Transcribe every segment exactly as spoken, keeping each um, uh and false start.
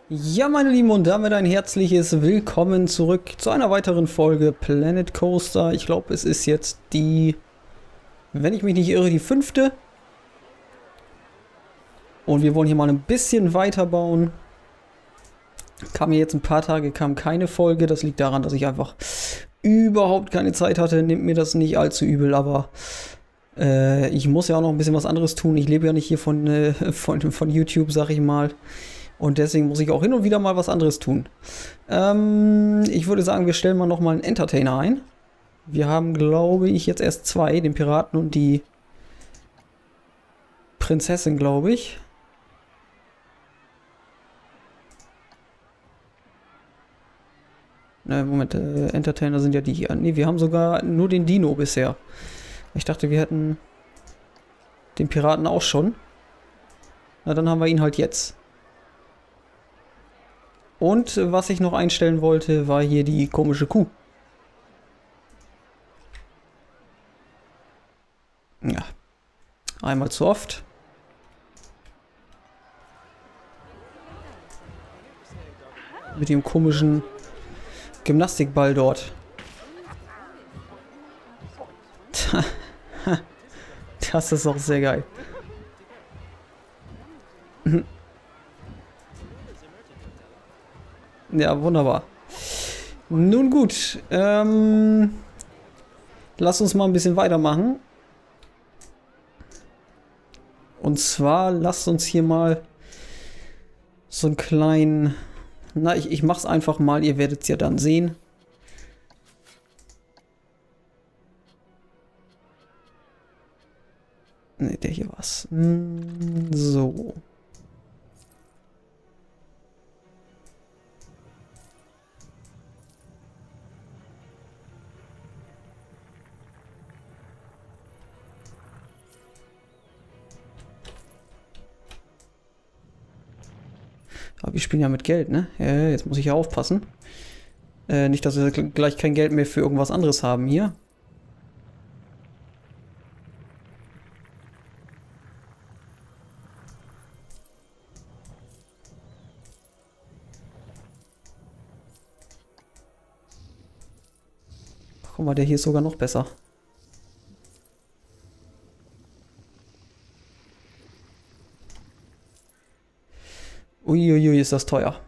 Ja, meine Lieben, und damit ein herzliches Willkommen zurück zu einer weiteren Folge Planet Coaster. Ich glaube, es ist jetzt die, wenn ich mich nicht irre, die fünfte. Und wir wollen hier mal ein bisschen weiterbauen. Kam mir jetzt ein paar Tage, kam keine Folge. Das liegt daran, dass ich einfach überhaupt keine Zeit hatte. Nimmt mir das nicht allzu übel, aber äh, ich muss ja auch noch ein bisschen was anderes tun. Ich lebe ja nicht hier von, äh, von, von YouTube, sag ich mal. Und deswegen muss ich auch hin und wieder mal was anderes tun. Ähm, ich würde sagen, wir stellen mal noch mal einen Entertainer ein. Wir haben, glaube ich, jetzt erst zwei. Den Piraten und die Prinzessin, glaube ich. Ne, Moment, äh, Entertainer sind ja die hier. Ne, wir haben sogar nur den Dino bisher. Ich dachte, wir hätten den Piraten auch schon. Na, dann haben wir ihn halt jetzt. Und was ich noch einstellen wollte, war hier die komische Kuh. Ja. Einmal zu oft. Mit dem komischen Gymnastikball dort. Das ist auch sehr geil. Ja, wunderbar. Nun gut, ähm, lass uns mal ein bisschen weitermachen. Und zwar lasst uns hier mal so einen kleinen... Na, ich, ich mach's einfach mal, ihr werdet es ja dann sehen. Ne, der hier war's. Hm, so. Aber wir spielen ja mit Geld, ne? Ja, jetzt muss ich ja aufpassen. Äh, nicht, dass wir gleich kein Geld mehr für irgendwas anderes haben hier. Ach, guck mal, der hier ist sogar noch besser. Uiuiui, ist das teuer.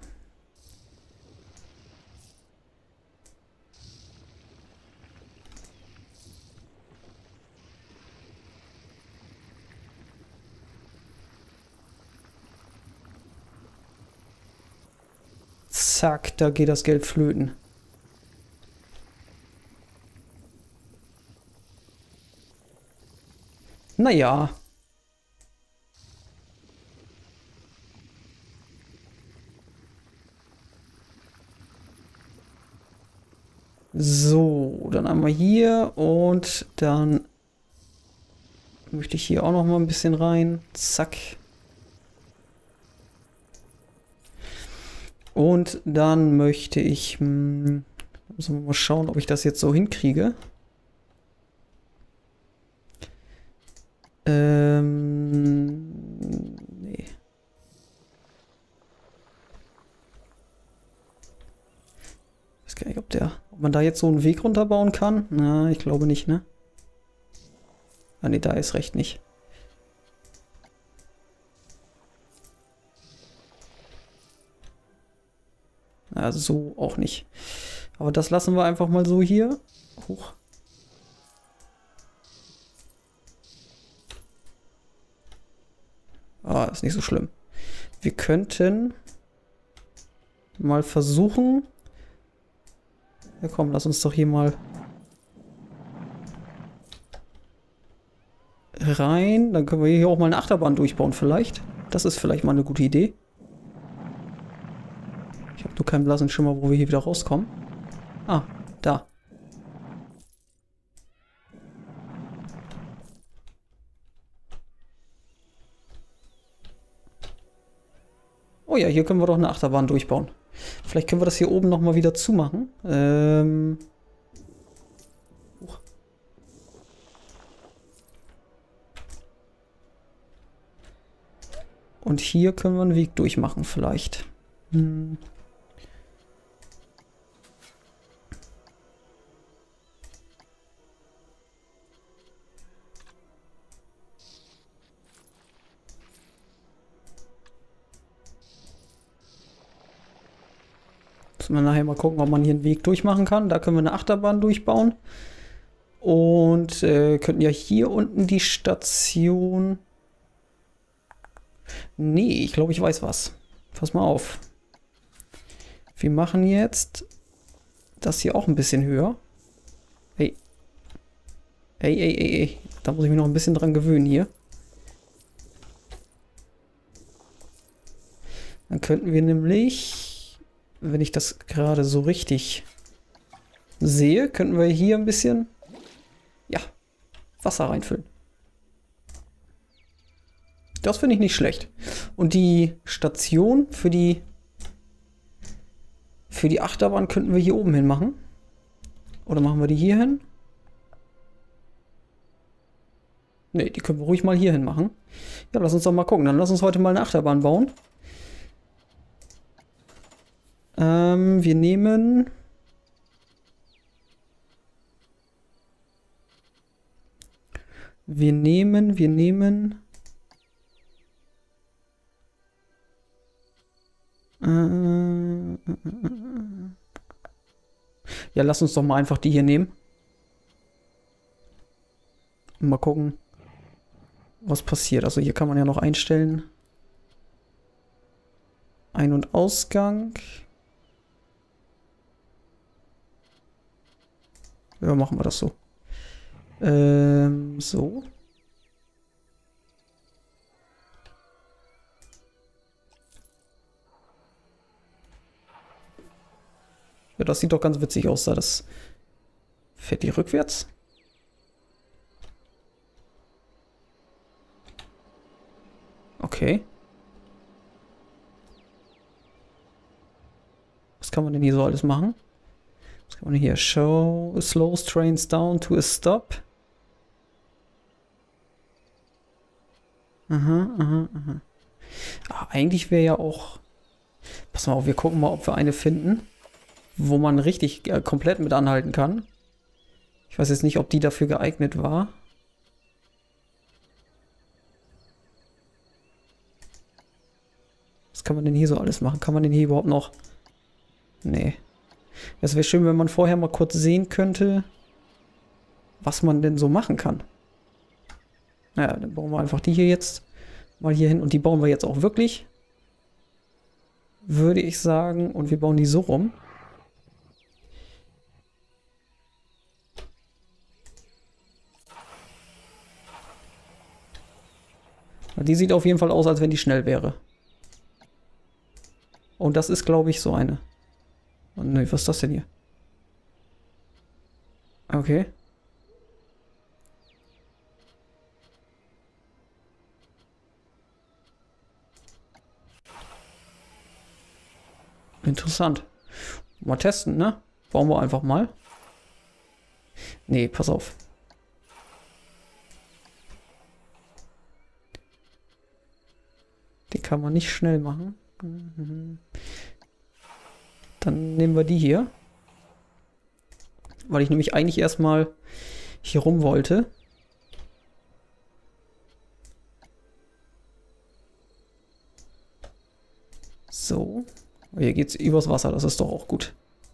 Zack, da geht das Geld flöten. Naja. So, dann einmal hier und dann möchte ich hier auch noch mal ein bisschen rein. Zack. Und dann möchte ich, hm, müssen wir mal schauen, ob ich das jetzt so hinkriege. Ähm, nee. Ich weiß gar nicht, ob der, ob man da jetzt so einen Weg runterbauen kann. Na, ich glaube nicht, ne? Ah, ne, da ist recht nicht. Also so auch nicht. Aber das lassen wir einfach mal so hier. Hoch. Ah, ist nicht so schlimm. Wir könnten mal versuchen. Ja komm, lass uns doch hier mal rein. Dann können wir hier auch mal eine Achterbahn durchbauen vielleicht. Das ist vielleicht mal eine gute Idee. Ich habe nur keinen blassen Schimmer, wo wir hier wieder rauskommen. Ah, da. Oh ja, hier können wir doch eine Achterbahn durchbauen. Vielleicht können wir das hier oben nochmal wieder zumachen. Ähm... Und hier können wir einen Weg durchmachen vielleicht. Hm. Müssen wir nachher mal gucken, ob man hier einen Weg durchmachen kann. Da können wir eine Achterbahn durchbauen. Und äh, könnten ja hier unten die Station... Nee, ich glaube, ich weiß was. Pass mal auf. Wir machen jetzt das hier auch ein bisschen höher. Ey. Ey, ey, ey, ey. Da muss ich mich noch ein bisschen dran gewöhnen hier. Dann könnten wir nämlich, wenn ich das gerade so richtig sehe, könnten wir hier ein bisschen, ja, Wasser reinfüllen. Das finde ich nicht schlecht. Und die Station für die für die Achterbahn könnten wir hier oben hin machen. Oder machen wir die hier hin? Ne, die können wir ruhig mal hier hin machen. Ja, lass uns doch mal gucken. Dann lass uns heute mal eine Achterbahn bauen. Ähm, wir nehmen... Wir nehmen, wir nehmen... Ja, lass uns doch mal einfach die hier nehmen. Mal gucken, was passiert. Also hier kann man ja noch einstellen. Ein- und Ausgang. Ja, machen wir das so. Ähm, so. Ja, das sieht doch ganz witzig aus, da das fährt die rückwärts. Okay. Was kann man denn hier so alles machen? Was kann man hier? Show slows trains down to a stop. Aha, aha, aha. Ah, eigentlich wäre ja auch... Pass mal auf, wir gucken mal, ob wir eine finden, wo man richtig äh, komplett mit anhalten kann. Ich weiß jetzt nicht, ob die dafür geeignet war. Was kann man denn hier so alles machen? Kann man denn hier überhaupt noch... Nee. Es wäre schön, wenn man vorher mal kurz sehen könnte, was man denn so machen kann. Naja, dann bauen wir einfach die hier jetzt mal hier hin. Und die bauen wir jetzt auch wirklich, würde ich sagen. Und wir bauen die so rum. Die sieht auf jeden Fall aus, als wenn die schnell wäre. Und das ist, glaube ich, so eine. Oh, ne, was ist das denn hier? Okay. Interessant. Mal testen, ne? Bauen wir einfach mal. Nee, pass auf. Die kann man nicht schnell machen. Dann nehmen wir die hier. Weil ich nämlich eigentlich erstmal hier rum wollte. So. Hier geht es übers Wasser, das ist doch auch gut.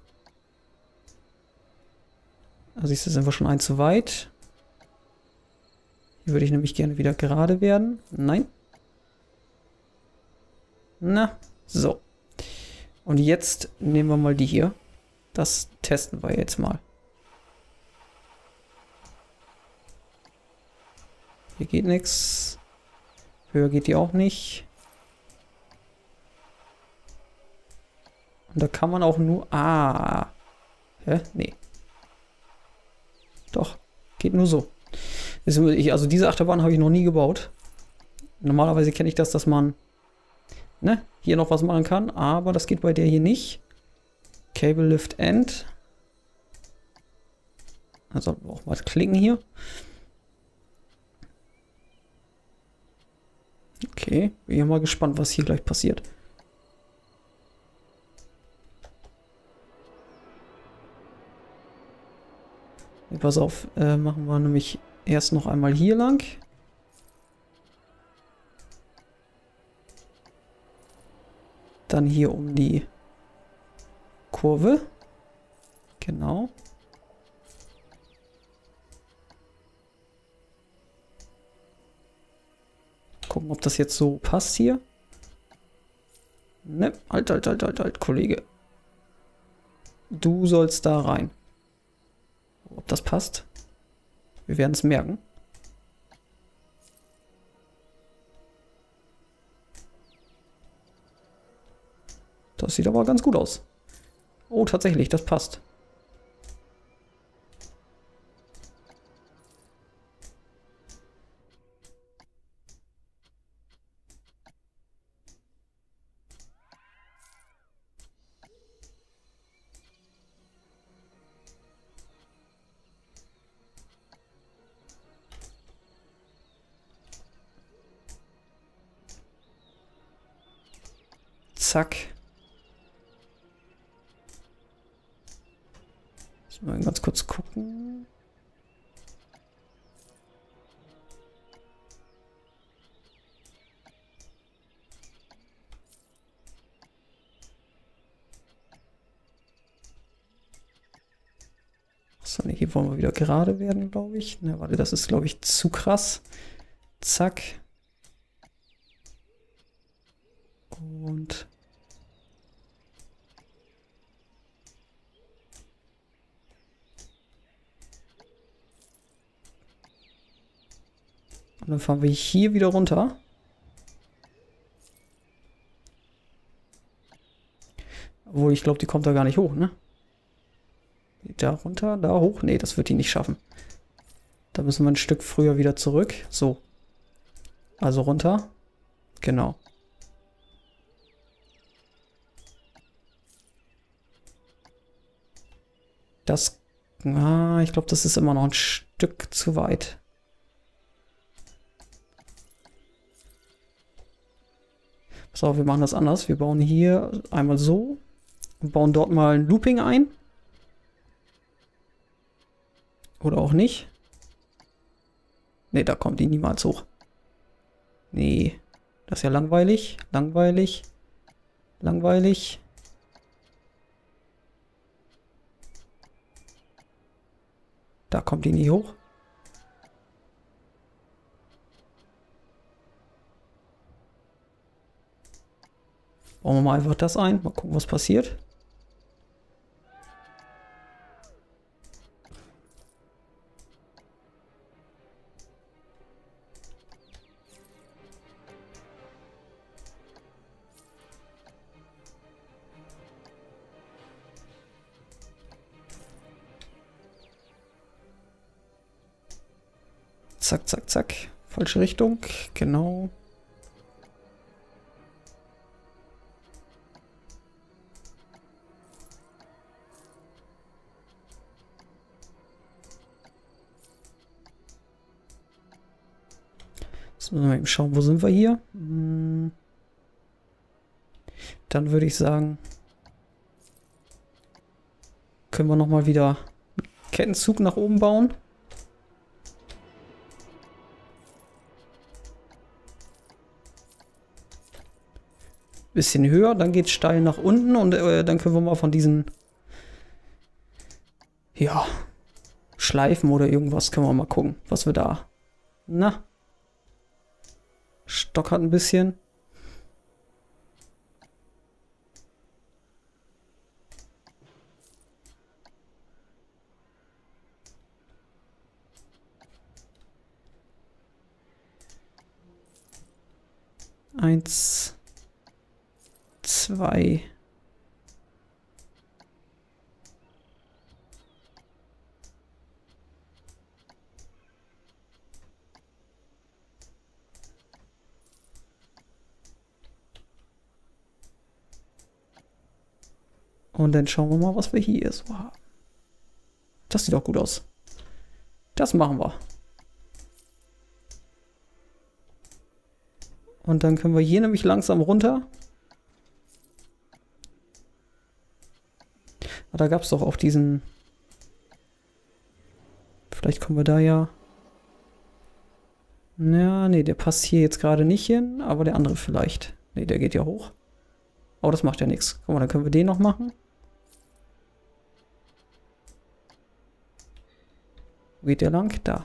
Also siehst du, sind wir schon ein zu weit. Hier würde ich nämlich gerne wieder gerade werden. Nein. Na, so. Und jetzt nehmen wir mal die hier. Das testen wir jetzt mal. Hier geht nichts. Höher geht die auch nicht. Und da kann man auch nur... Ah. Hä? Nee. Doch. Geht nur so. Also diese Achterbahn habe ich noch nie gebaut. Normalerweise kenne ich das, dass man ne, hier noch was machen kann. Aber das geht bei der hier nicht. Cable Lift End. Also auch mal klicken hier. Okay. Bin ja mal gespannt, was hier gleich passiert. Nee, pass auf, äh, machen wir nämlich erst noch einmal hier lang. Dann hier um die Kurve. Genau. Gucken, ob das jetzt so passt hier. Ne, halt, halt, halt, halt, halt, Kollege. Du sollst da rein. Ob das passt? Wir werden es merken. Das sieht aber ganz gut aus. Oh, tatsächlich, das passt. Zack. Mal ganz kurz gucken. So, ne, hier wollen wir wieder gerade werden, glaube ich. Ne, warte, das ist, glaube ich, zu krass. Zack. Und Und dann fahren wir hier wieder runter. Obwohl, ich glaube, die kommt da gar nicht hoch, ne? Da runter, da hoch? Nee, das wird die nicht schaffen. Da müssen wir ein Stück früher wieder zurück. So. Also runter. Genau. Das... Ah, ich glaube, das ist immer noch ein Stück zu weit. Pass auf, wir machen das anders. Wir bauen hier einmal so und bauen dort mal ein Looping ein. Oder auch nicht. Ne, da kommt die niemals hoch. Nee, das ist ja langweilig. Langweilig. Langweilig. Da kommt die nie hoch. Bauen wir mal einfach das ein. Mal gucken, was passiert. Zack, zack, zack. Falsche Richtung. Genau. Jetzt müssen wir mal eben schauen, wo sind wir hier? Hm. Dann würde ich sagen, können wir nochmal wieder einen Kettenzug nach oben bauen. Bisschen höher, dann geht es steil nach unten und äh, dann können wir mal von diesen, ja, Schleifen oder irgendwas können wir mal gucken, was wir da, na, stockert ein bisschen. Eins, zwei. Und dann schauen wir mal, was wir hier so haben. Das sieht auch gut aus. Das machen wir. Und dann können wir hier nämlich langsam runter. Da gab es doch auch diesen... Vielleicht kommen wir da ja... Ja, nee, der passt hier jetzt gerade nicht hin, aber der andere vielleicht. Nee, der geht ja hoch. Aber das macht ja nichts. Guck mal, dann können wir den noch machen. Wo geht der lang? Da.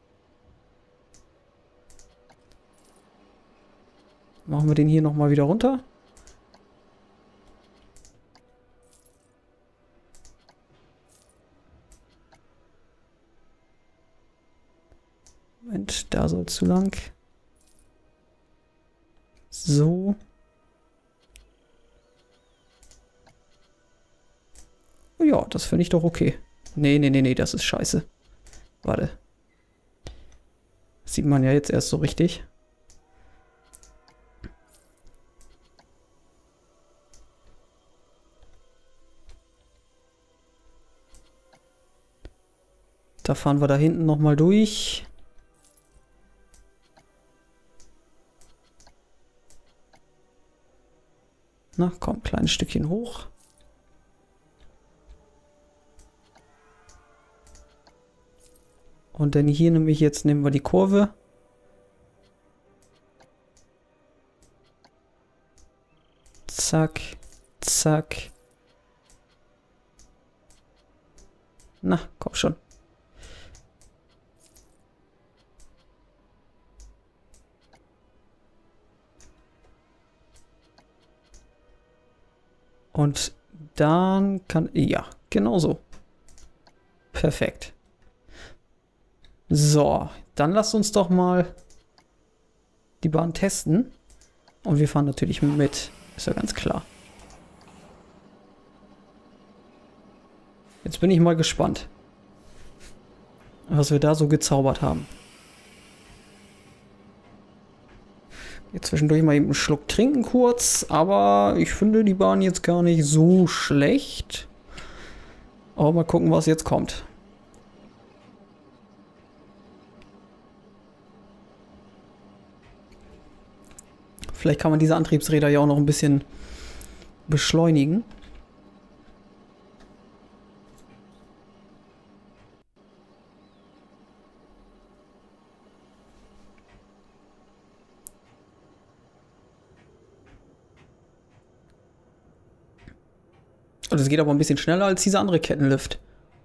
Machen wir den hier nochmal wieder runter. Moment, da soll es zu lang. So. Ja, das finde ich doch okay. Nee, nee, nee, nee, das ist scheiße. Warte. Das sieht man ja jetzt erst so richtig. Da fahren wir da hinten nochmal durch. Na, komm, kleines Stückchen hoch. Und dann hier nämlich jetzt nehmen wir die Kurve. Zack, zack. Na, komm schon. Und dann kann... Ja, genau so. Perfekt. So, dann lasst uns doch mal die Bahn testen. Und wir fahren natürlich mit. Ist ja ganz klar. Jetzt bin ich mal gespannt, was wir da so gezaubert haben. Jetzt zwischendurch mal eben einen Schluck trinken kurz, aber ich finde die Bahn jetzt gar nicht so schlecht. Aber mal gucken, was jetzt kommt. Vielleicht kann man diese Antriebsräder ja auch noch ein bisschen beschleunigen. Und es geht aber ein bisschen schneller als dieser andere Kettenlift.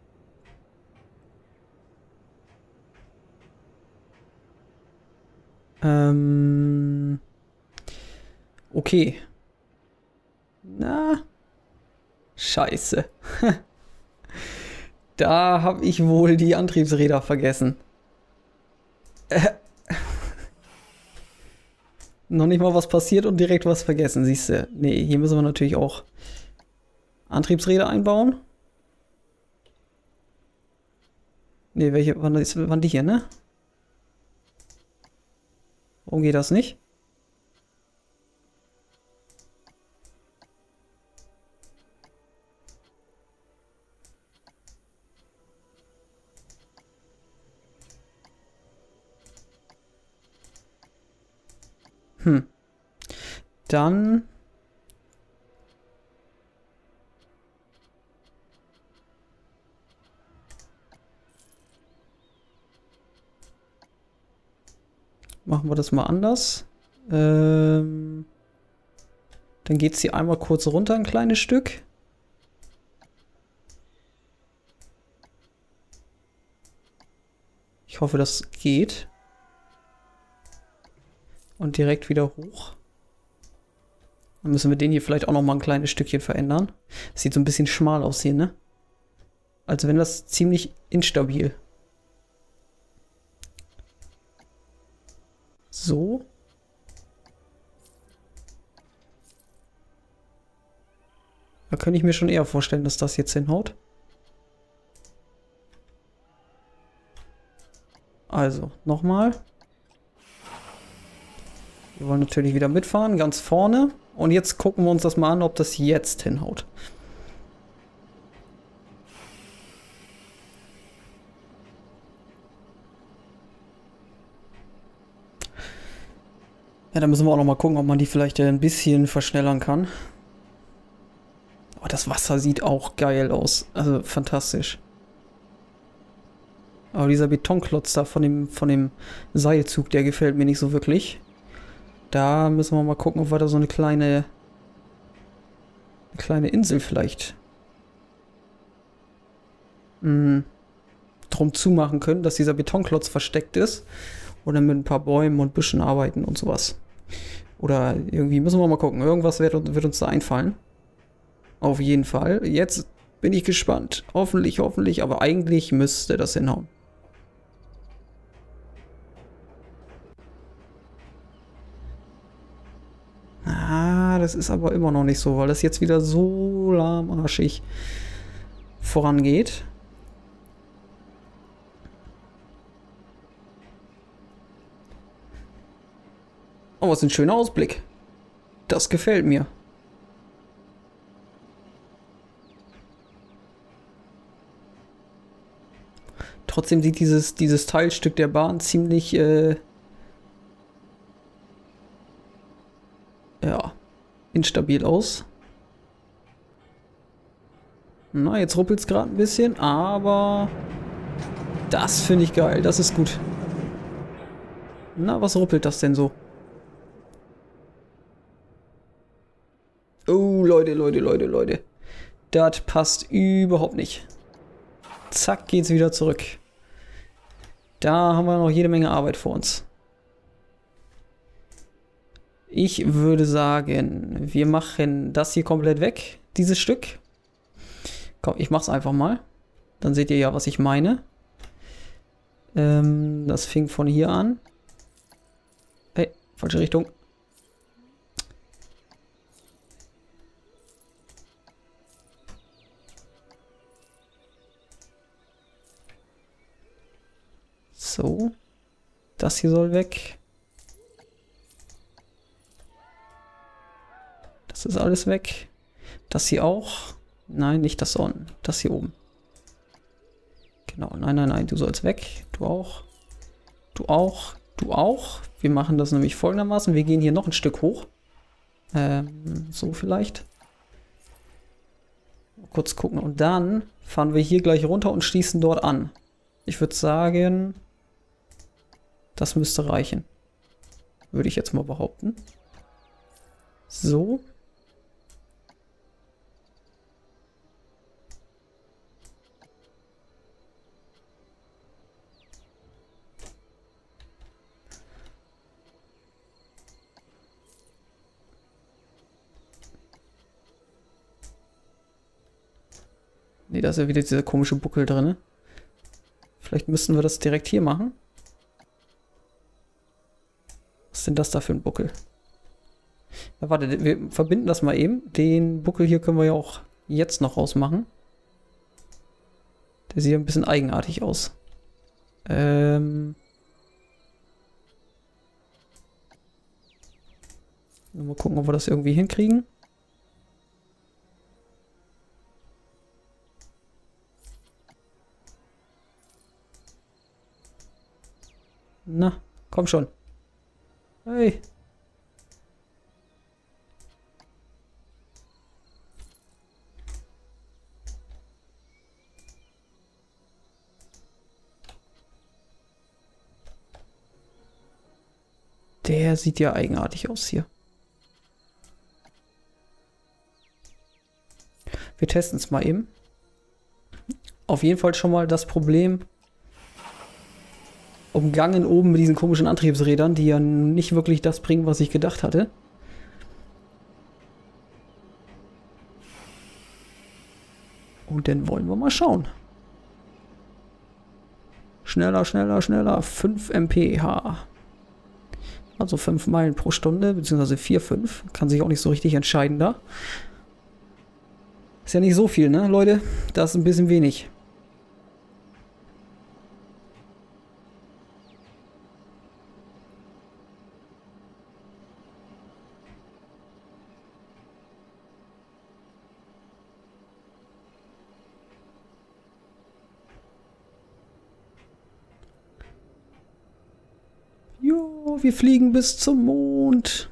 Ähm... Okay. Na. Scheiße. Da habe ich wohl die Antriebsräder vergessen. Äh. Noch nicht mal was passiert und direkt was vergessen, siehst du. Nee, hier müssen wir natürlich auch Antriebsräder einbauen. Nee, welche waren, das, waren die hier, ne? Warum geht das nicht? Hm. Dann... machen wir das mal anders. Ähm... Dann geht es hier einmal kurz runter, ein kleines Stück. Ich hoffe, das geht. Und direkt wieder hoch. Dann müssen wir den hier vielleicht auch noch mal ein kleines Stückchen verändern. Das sieht so ein bisschen schmal aus hier, ne? Also wenn das ziemlich instabil. So. Da könnte ich mir schon eher vorstellen, dass das jetzt hinhaut. Also, nochmal. Wir wollen natürlich wieder mitfahren, ganz vorne. Und jetzt gucken wir uns das mal an, ob das jetzt hinhaut. Ja, da müssen wir auch noch mal gucken, ob man die vielleicht ein bisschen verschnellern kann. Aber das Wasser sieht auch geil aus. Also fantastisch. Aber dieser Betonklotz da von dem, von dem Seilzug, der gefällt mir nicht so wirklich. Da müssen wir mal gucken, ob wir da so eine kleine, eine kleine Insel vielleicht mh, drum zumachen können, dass dieser Betonklotz versteckt ist. Oder mit ein paar Bäumen und Büschen arbeiten und sowas. Oder irgendwie müssen wir mal gucken. Irgendwas wird, wird uns da einfallen. Auf jeden Fall. Jetzt bin ich gespannt. Hoffentlich, hoffentlich. Aber eigentlich müsste das hinhauen. Ah, das ist aber immer noch nicht so, weil das jetzt wieder so lahmarschig vorangeht. Oh, was ein schöner Ausblick. Das gefällt mir. Trotzdem sieht dieses, dieses Teilstück der Bahn ziemlich, äh, ja, instabil aus. Na, jetzt ruppelt es gerade ein bisschen, aber das finde ich geil. Das ist gut. Na, was ruppelt das denn so? Oh, Leute, Leute, Leute, Leute. Das passt überhaupt nicht. Zack, geht's wieder zurück. Da haben wir noch jede Menge Arbeit vor uns. Ich würde sagen, wir machen das hier komplett weg, dieses Stück. Komm, ich mach's einfach mal. Dann seht ihr ja, was ich meine. Ähm, das fing von hier an. Hey, falsche Richtung. So. Das hier soll weg. Das ist alles weg. Das hier auch. Nein, nicht das On. Das hier oben. Genau. Nein, nein, nein. Du sollst weg. Du auch. Du auch. Du auch. Wir machen das nämlich folgendermaßen. Wir gehen hier noch ein Stück hoch. Ähm, so vielleicht. Mal kurz gucken. Und dann fahren wir hier gleich runter und schließen dort an. Ich würde sagen, das müsste reichen. Würde ich jetzt mal behaupten. So. Ne, da ist ja wieder dieser komische Buckel drin. Vielleicht müssten wir das direkt hier machen. Was ist denn das da für ein Buckel? Ja, warte, wir verbinden das mal eben. Den Buckel hier können wir ja auch jetzt noch rausmachen. Der sieht ein bisschen eigenartig aus. Ähm... Mal gucken, ob wir das irgendwie hinkriegen. Na, komm schon. Hey. Der sieht ja eigenartig aus hier. Wir testen es mal eben. Auf jeden Fall schon mal das Problem umgangen oben mit diesen komischen Antriebsrädern, die ja nicht wirklich das bringen, was ich gedacht hatte. Und dann wollen wir mal schauen. Schneller, schneller, schneller. fünf Meter pro Stunde. Also fünf Meilen pro Stunde, beziehungsweise vier, fünf. Kann sich auch nicht so richtig entscheiden da. Ist ja nicht so viel, ne, Leute? Das ist ein bisschen wenig. Jo, wir fliegen bis zum Mond.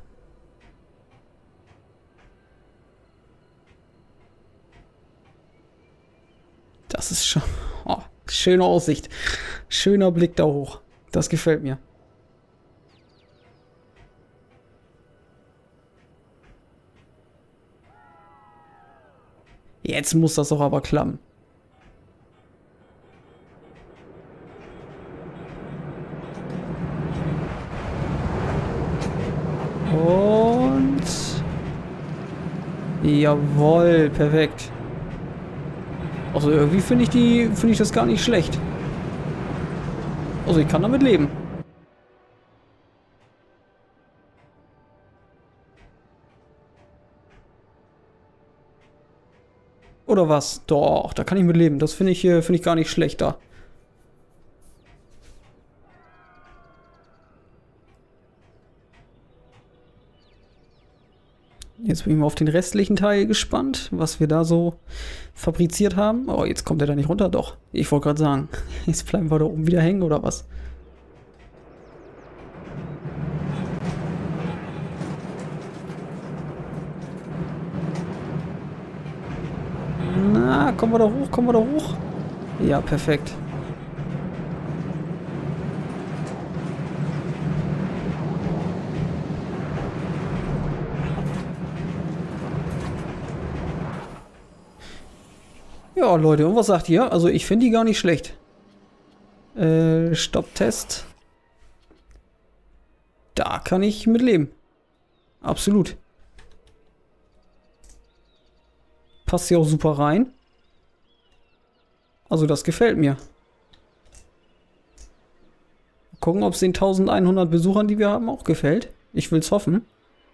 Das ist schon... Oh, schöne Aussicht. Schöner Blick da hoch. Das gefällt mir. Jetzt muss das doch aber klappen. Und... Jawohl, perfekt. Also irgendwie finde ich die, finde ich das gar nicht schlecht. Also ich kann damit leben. Oder was? Doch, da kann ich mit leben. Das finde ich, finde ich gar nicht schlecht da. Jetzt bin ich mal auf den restlichen Teil gespannt, was wir da so fabriziert haben. Oh, jetzt kommt er da nicht runter. Doch, ich wollte gerade sagen. Jetzt bleiben wir da oben wieder hängen, oder was? Na, kommen wir da hoch, kommen wir da hoch? Ja, perfekt. Ja, Leute, und was sagt ihr? Also ich finde die gar nicht schlecht. Äh, Stopptest. Da kann ich mit leben. Absolut. Passt hier auch super rein. Also das gefällt mir. Gucken, ob es den eintausendeinhundert Besuchern, die wir haben, auch gefällt. Ich will es hoffen.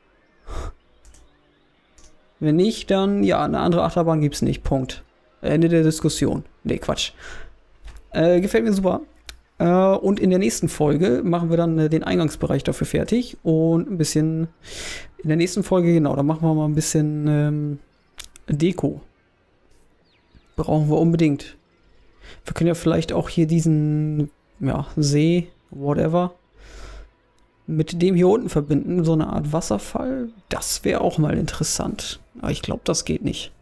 Wenn nicht, dann ja, eine andere Achterbahn gibt es nicht. Punkt. Ende der Diskussion. Ne, Quatsch. Äh, gefällt mir super. Äh, und in der nächsten Folge machen wir dann äh, den Eingangsbereich dafür fertig. Und ein bisschen... In der nächsten Folge, genau, da machen wir mal ein bisschen ähm, Deko. Brauchen wir unbedingt. Wir können ja vielleicht auch hier diesen ja, See, whatever, mit dem hier unten verbinden. So eine Art Wasserfall. Das wäre auch mal interessant. Aber ich glaube, das geht nicht.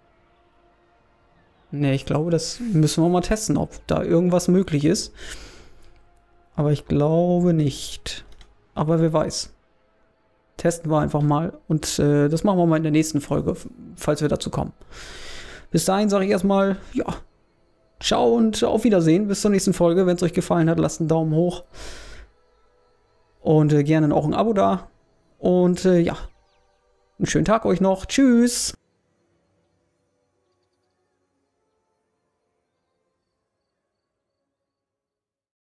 Ne, ich glaube, das müssen wir mal testen, ob da irgendwas möglich ist. Aber ich glaube nicht. Aber wer weiß. Testen wir einfach mal. Und äh, das machen wir mal in der nächsten Folge, falls wir dazu kommen. Bis dahin sage ich erstmal, ja, ciao und auf Wiedersehen. Bis zur nächsten Folge. Wenn es euch gefallen hat, lasst einen Daumen hoch. Und äh, gerne auch ein Abo da. Und äh, ja, einen schönen Tag euch noch. Tschüss.